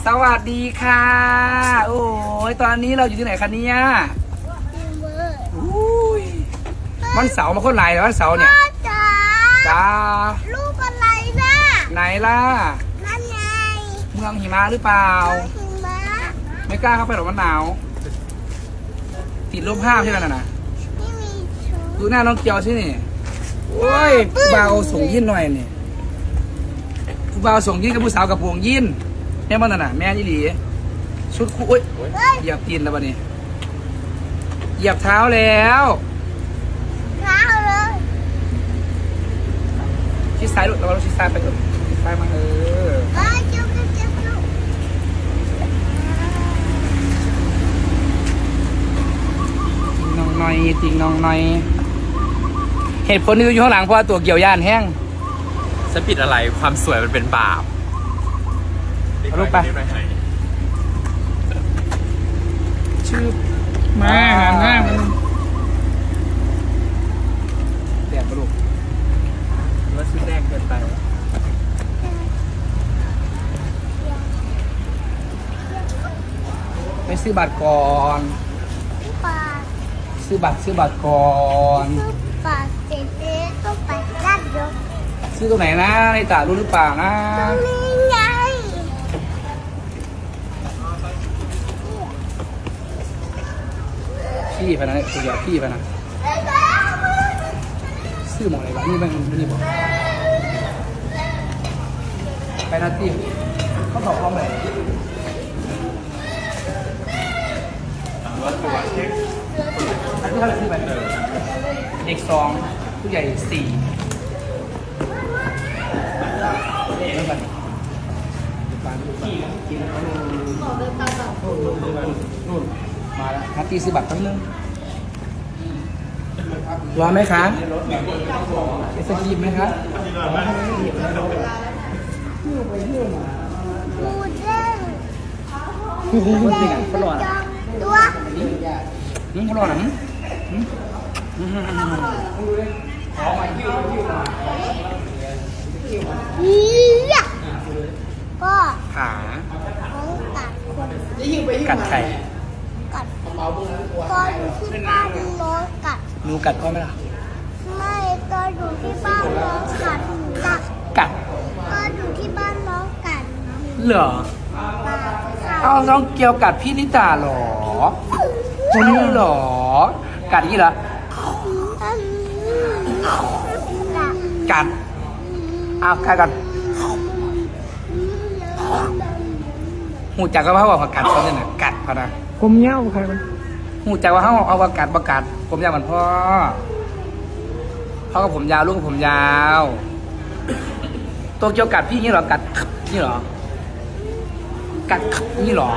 สวัสดีค่ะโอ้ยตอนนี้เราอยู่ที่ไหนคะเนี่ยอุ้ยวันเสาร์มาคนไหนวันเสาร์เนี่ยจ้าลูกอะไรนะไหนล่ะนั่นไงเมืองหิมะหรือเปล่าหิมะไม่กล้าเข้าไปหรอกมันหนาวติดลบภาพใช่ไหมน่ะนะดูหน้าน้องเกียวใช่ไหมโอ้ยผู้บ่าวส่งยินหน่อยนี่ผู้บ่าวส่งยินกับผู้สาวกับพวงยินแม่บ้านน่ะแม่ยี่หลีชุดคู่เหยียบตีนแล้วบ้านี้เหยียบเท้าแล้วเท้าเลยชิดซ้ายลูกเราชิดซ้ายไปลูกชิดซ้ายมาเจ้าติงน้องน้อยติงน้องน้อยเหตุผลที่อยู่ข้างหลังเพราะว่าตัวเกี่ยวย่านแห้งฉันผิดอะไรความสวยมันเป็นบาปลูกไปชื่อมาหน้ามันแดดปะลูกว่าชื่อแดงเกินไปไปซื้อบัตรก่อนซื้อบัตรก่อนบัตรเสร็จแล้วก็ไปร้านรถซื้อตรงไหนนะในตารู้หรือเปล่านะตรงนี้ไงพี่พนันตัวเดียวพี่พนันซื้อหมดเลยวะนี่มันนี่บอกไปนาทีเขาตอบพร้อมเลยอันนี้เท่าไหร่ซื้อไปเด็ก2ผู้ใหญ่4เริ่มกันนู่นมาแล้วนาทีซื้อบัตรตั้งนึงรอไหมคะเอสกีไหมคะพูดเล่นเขารอนะตัวเขารอนะก็ขากัดไก่กัดก็อยู่ที่บ้านน้องกัดหนูกัดพ่อไหมล่ะไม่ก็อยู่ที่บ้านน้องกัดกัดก็อยู่ที่บ้านน้องกัดเหรอเอาน้องเกียวกัดพี่นิตาหรอคนนี้หรอกัดนี่เหรอกัดเอากัดหูจักก็ว่าเขาบอกกัดเขาเนี่ยนะกัดเขานะผมเย้าใครมันหูจักว่าเขาเอากัดประกาศผมยาวเหมือนพ่อกับผมยาวลูกกับผมยาวตัวเกียวกัดพี่นี่หรอกัดนี่หรอกัดนี่หรอ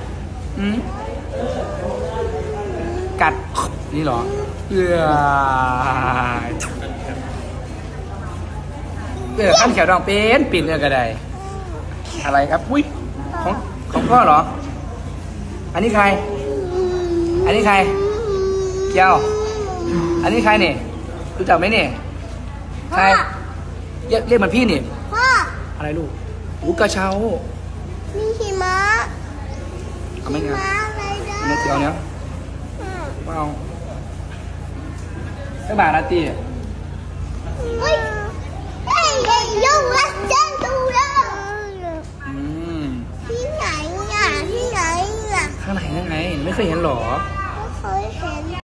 กัดนี่หรอขั้นแขวดองเป็นปิ่นเรื่องกระไดอะไรครับอุ้ยของพ่อเหรออันนี้ใครเกียวอันนี้ใครเนี่ยรู้จักไหมเนี่ยใครเรียกมันพี่เนี่ยพ่ออะไรลูกหูกระเช้ามีหิมะเอาไม่เนี่ยอะไรนะเกียวเนี้ยว้าวสักบาทนาทียุ่งละจังดูแล้วที่ไหนอ่ะข้างไหนยังไงไม่เคยเห็นหรอ